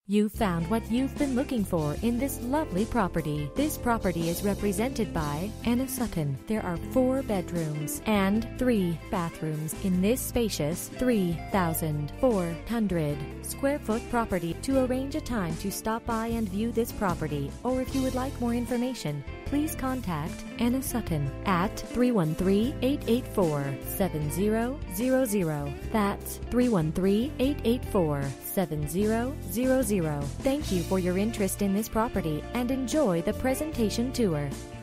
You found what you've been looking for in this lovely property. This property is represented by Anna Sutton. There are 4 bedrooms and 3 bathrooms in this spacious 3,400 square foot property. To arrange a time to stop by and view this property, or if you would like more information, please contact Anna Sutton at 313-884-7000. That's 313-884-7000. Thank you for your interest in this property and enjoy the presentation tour.